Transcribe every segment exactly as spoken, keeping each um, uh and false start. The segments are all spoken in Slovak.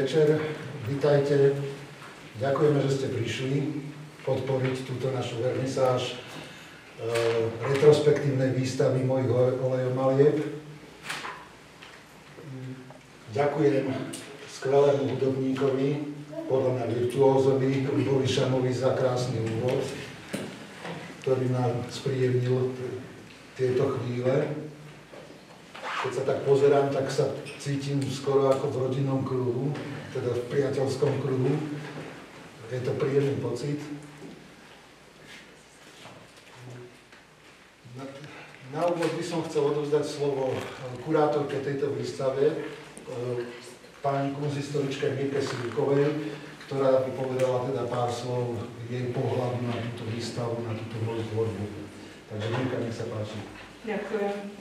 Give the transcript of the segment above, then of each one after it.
večer, vítajte. Ďakujeme, že ste prišli podporiť túto našu vernisáž e, retrospektívnej výstavy mojich olejomalieb. Ďakujem skvelému hudobníkovi, podľa mňa virtuózovi, Ľubovi Šamovi za krásny úvod, ktorý nám spríjemnil tieto chvíle. Keď sa tak pozerám, tak sa cítim skoro ako v rodinnom kruhu, teda v priateľskom kruhu. Je to príjemný pocit. Na, na úvod by som chcel odovzdať slovo kurátorke tejto výstave, pani kunsthistoričke Mirke Sivkovej, ktorá by povedala teda pár slov jej pohľadu na túto výstavu, na túto moju tvorbu. Takže Mirka, nech sa páči. Ďakujem.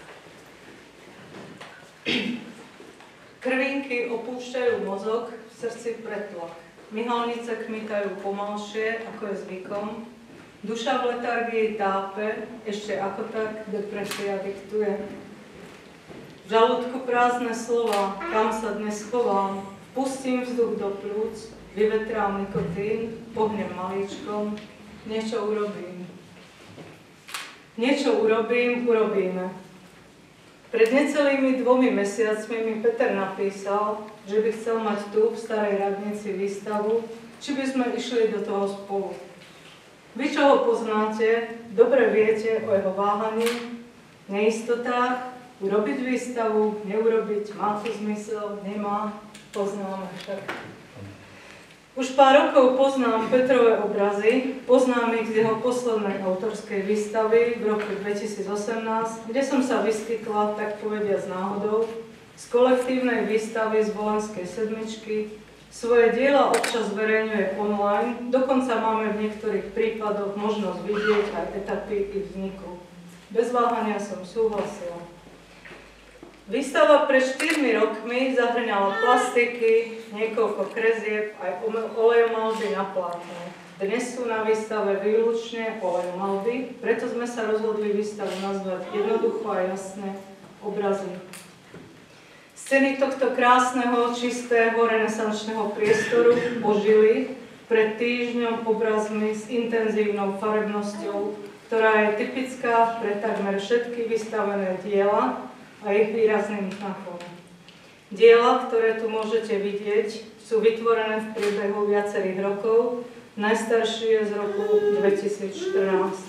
Krvinky opúšťajú mozog, v srdci pretlak. Myhalnice kmitajú pomalšie, ako je zvykom. Duša v letargii tápe, ešte ako tak depresia diktuje. V žalúdku prázdne slova, kam sa dnes schovám. Pustím vzduch do plúc, vyvetrám nikotín, pohnem malíčkom, niečo urobím. Niečo urobím, urobíme. Pred necelými dvomi mesiacmi mi Peter napísal, že by chcel mať tu v Starej radnici výstavu, či by sme išli do toho spolu. Vy, čo ho poznáte, dobre viete o jeho váhaní, neistotách, urobiť výstavu, neurobiť, má to zmysel, nemá, poznáme však. Už pár rokov poznám Petrové obrazy, poznám ich z jeho poslednej autorskej výstavy v roku dvetisícosemnásť, kde som sa vyskytla, tak povediac náhodou, z kolektívnej výstavy z Volenskej sedmičky. Svoje diela občas zverejňuje online, dokonca máme v niektorých prípadoch možnosť vidieť aj etapy ich vzniku. Bez váhania som súhlasila. Výstava pred štyrmi rokmi zahrňala plastiky, niekoľko krezieb, aj olejomalby na plátne. Dnes sú na výstave výlučne olejomalby, preto sme sa rozhodli výstavu nazvať jednoducho a jasné obrazy. Scény tohto krásneho, čistého, renesančného priestoru ožili pred týždňom obrazmi s intenzívnou farebnosťou, ktorá je typická pre takmer všetky vystavené diela a ich výrazným znachom. Diela, ktoré tu môžete vidieť, sú vytvorené v priebehu viacerých rokov, najstaršie z roku dvetisícštrnásť.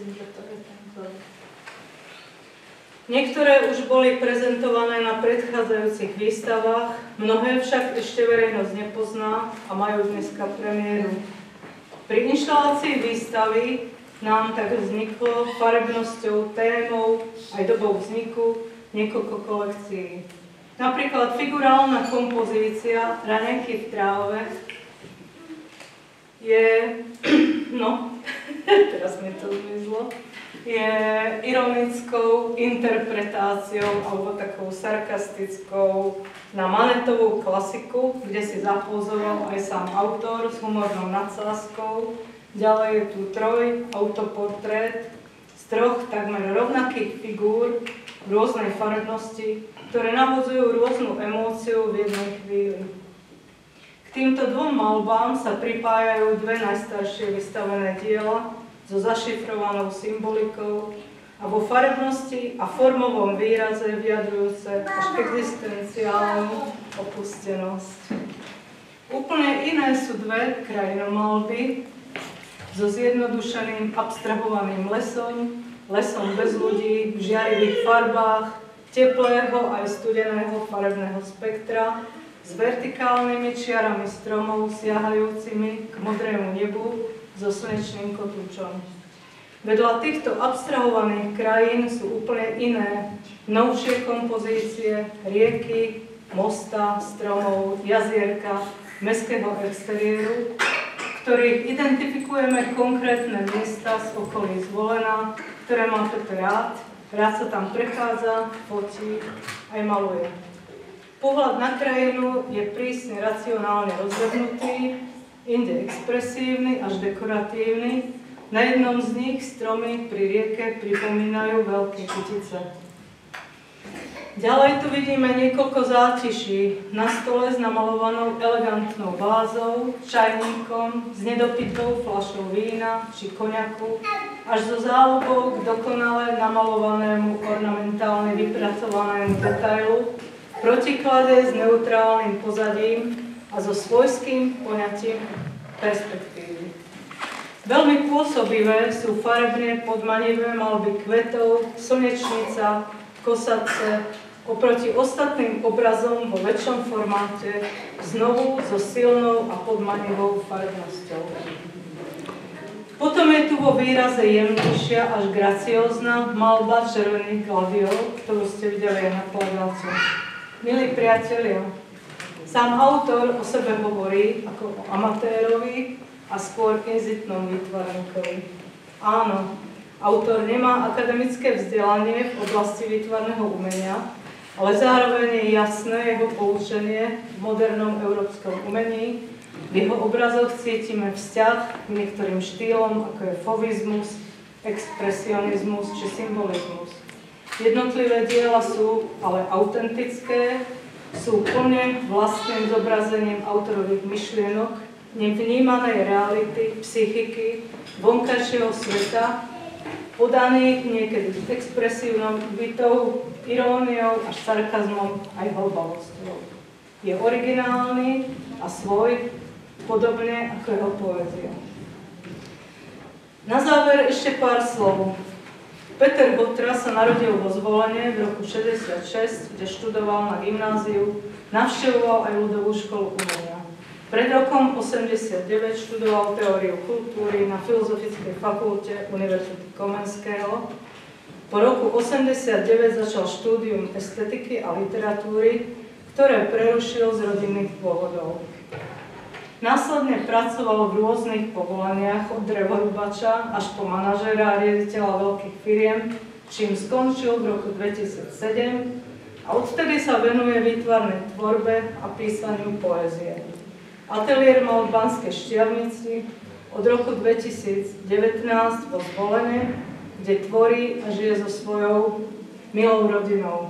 Niektoré už boli prezentované na predchádzajúcich výstavách, mnohé však ešte verejnosť nepozná a majú dneska premiéru. Pri inštalácii výstavy nám tak vzniklo farebnosťou, témou aj dobou vzniku niekoľko kolekcií. Napríklad figurálna kompozícia Raňajky v tráve je, no, teraz mi to zmizlo, je ironickou interpretáciou alebo takou sarkastickou na Manetovú klasiku, kde si zapózoval aj sám autor s humornou nadsázkou. Ďalej je tu troj autoportrét z troch takmer rovnakých figúr v rôznej farebnosti, ktoré navodzujú rôznu emóciu v jednej chvíli. K týmto dvom malbám sa pripájajú dve najstaršie vystavené diela so zašifrovanou symbolikou a vo farebnosti a formovom výraze vyjadrujúce až existenciálnu opustenosť. Úplne iné sú dve krajinomalby so zjednodušeným abstrahovaným lesom, lesom bez ľudí, v žiarivých farbách, teplého aj studeného farebného spektra, s vertikálnymi čiarami stromov siahajúcimi k modrému nebu so slnečným kotúčom. Vedľa týchto abstrahovaných krajín sú úplne iné, novšie kompozície, rieky, mosta, stromov, jazierka, mestského exteriéru, ktorých identifikujeme konkrétne miesta z okolí Zvolena, ktoré má Peter rád, rád sa tam prechádza, fotí, aj maluje. Pohľad na krajinu je prísne racionálne rozhodnutý, inde expresívny až dekoratívny. Na jednom z nich stromy pri rieke pripomínajú veľké kytice. Ďalej tu vidíme niekoľko zátiší. Na stole s namalovanou elegantnou vázou, čajníkom, s nedopitou fľašou vína či koňaku, až so záľubou k dokonale namalovanému ornamentálne vypracovanému detailu, v protiklade s neutrálnym pozadím a so svojským poňatím perspektívy. Veľmi pôsobivé sú farebne podmanivé maľby kvetov, slnečnica, kosace, oproti ostatným obrazom vo väčšom formáte, znovu so silnou a podmanivou farebnosťou. Potom je tu vo výraze jemnejšia až graciózna maľba červených gladiolov, ktorú ste videli aj na plagáte. Milí priatelia, sám autor o sebe hovorí ako o amatérovi a skôr inzitnom výtvarníkovi. Áno, autor nemá akademické vzdelanie v oblasti výtvarného umenia, ale zároveň je jasné jeho poučenie v modernom európskom umení. V jeho obrazoch cítime vzťah k niektorým štýlom, ako je fauvizmus, expresionizmus či symbolizmus. Jednotlivé diela sú ale autentické, sú plne vlastným zobrazením autorových myšlienok, nevnímanej reality, psychiky, vonkajšieho sveta, podaných niekedy s expresívnou bytou, iróniou až sarkazmom aj hlbavosťou. Je originálny a svoj, podobne ako jeho poézia. Na záver ešte pár slov. Peter Botra sa narodil vo Zvolene v roku šesťdesiatšesť, kde študoval na gymnáziu, navštevoval aj ľudovú školu umenia. Pred rokom osemdesiatdeväť študoval teóriu kultúry na Filozofickej fakulte Univerzity Komenského. Po roku osemdesiatdeväť začal štúdium estetiky a literatúry, ktoré prerušil z rodinných dôvodov. Následne pracoval v rôznych povolaniach od drevorúbača až po manažéra a riaditeľa veľkých firiem, čím skončil v roku dvetisícsedem a odtedy sa venuje výtvarnej tvorbe a písaniu poézie. Ateliér mal v Banskej Štiavnici, od roku dvetisícdevätnásť vo Zvolene, kde tvorí a žije so svojou milou rodinou.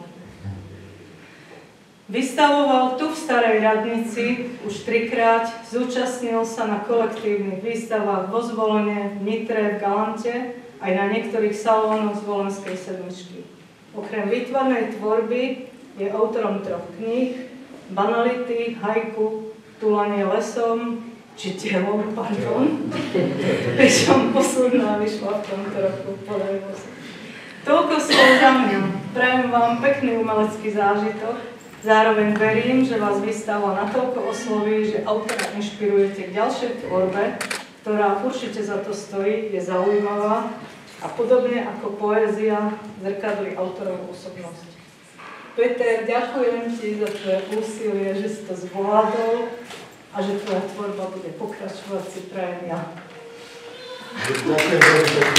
Vystavoval tu v Starej Radnici už trikrát, zúčastnil sa na kolektívnych výstavách vo Zvolene, v Nitre, v Galante, aj na niektorých salónoch Zvolenskej sedmičky. Okrem výtvarnej tvorby je autorom troch kníh, Banality, Haiku, Tulanie lesom, či telom, pardon, pričom posledná vyšla v tomto roku, podarilo sa. Toľko slov za mňa. Prajem vám pekný umelecký zážitok. Zároveň verím, že vás výstava natoľko osloví, že autora inšpirujete k ďalšej tvorbe, ktorá určite za to stojí, je zaujímavá a podobne ako poézia zrkadlí autorovú osobnosť. Peter, ďakujem ti za tvoje úsilie, že si to zvládol a že tvoja tvorba bude pokračovať, si prajem ja. Ďakujem veľmi pekne.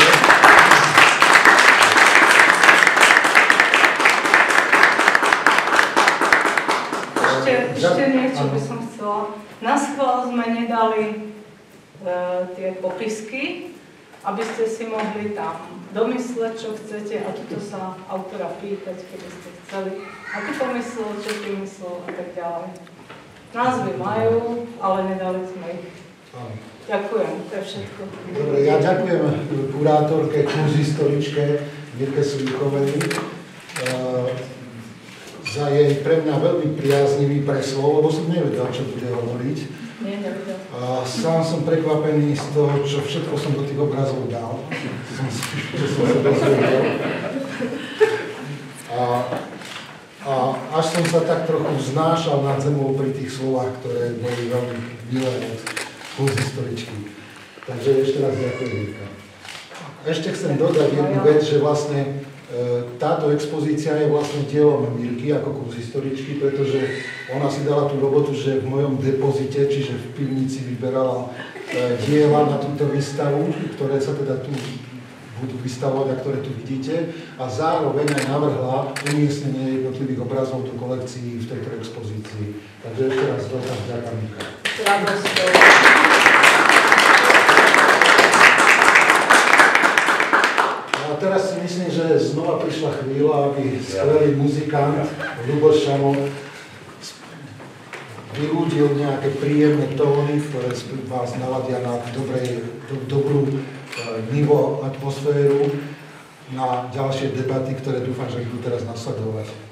Ešte, ešte niečo by som chcela. Na schvál sme nedali e, tie popisky, aby ste si mohli tam domysleť, čo chcete a tuto sa autora pýtať, keby ste chceli, ako to myslel, čo ty myslel a tak ďalej. Názvy majú, ale nedali sme ich. Ďakujem, to je všetko. Dobre, ja ďakujem kurátorke, kunzhistoričke Mirke Sulíkovej za jej pre mňa veľmi priaznivý preslov, lebo som nevedel, čo bude hovoriť. Nie, nevedel. A sám som prekvapený z toho, čo všetko som do tých obrazov dal. Som si, že som sa dozvedel. A, a až som sa tak trochu vznášal nad zemou pri tých slovách, ktoré boli veľmi milé od kunzhistoričky. Takže ešte raz ďakujem, Mirka. Ešte chcem dodať jednu vec, že vlastne táto expozícia je vlastne dielom Mirky ako kunzhistoričky, pretože ona si dala tú robotu, že v mojom depozite, čiže v pivnici, vyberala diela na túto výstavu, ktoré sa teda tu budú vystavovať a ktoré tu vidíte, a zároveň aj navrhla umiestnenie jednotlivých obrazov do kolekcií v tejto expozícii. Takže ešte raz dotaz, ďakujem, Mirka. A A teraz si myslím, že znova prišla chvíľa, aby skvelý muzikant Ľuboš Šamo vyľúdil nejaké príjemné tóny, ktoré vás naladia na dobrej, do, dobrú nivo atmosféru na ďalšie debaty, ktoré dúfam, že budú teraz nasledovať.